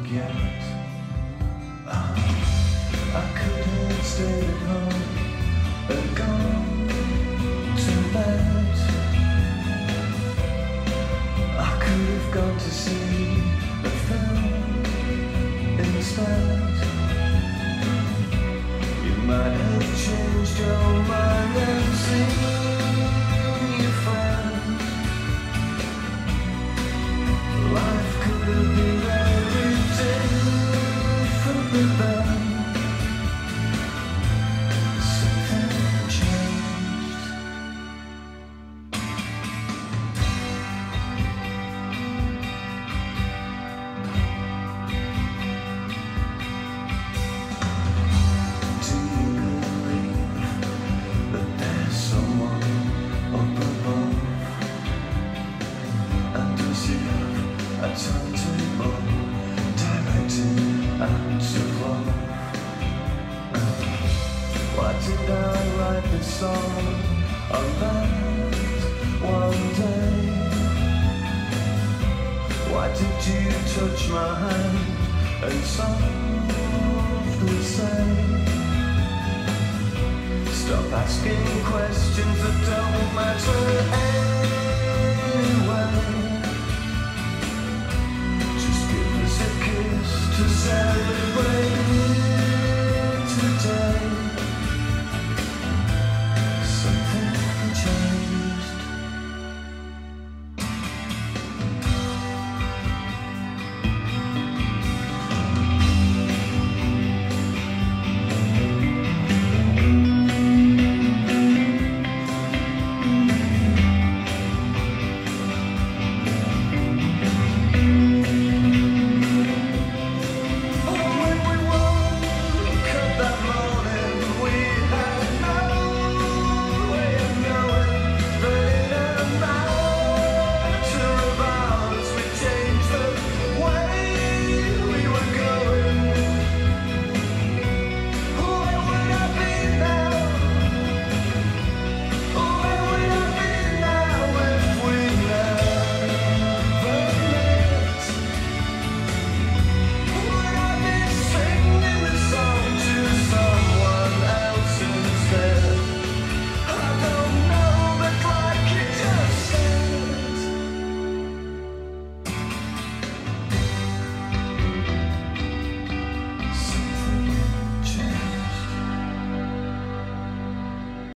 yet. I could have stayed at home and gone to bed. I could have gone to see a film instead. You might have changed your mind and seen your friends. Life could have been very different with them. Something changed. Do you believe that there's someone up above? And does he have a timetable directing acts of love? Why did I write this song on that one day? Why did you touch my hand and softly say, stop asking questions that don't matter anyway?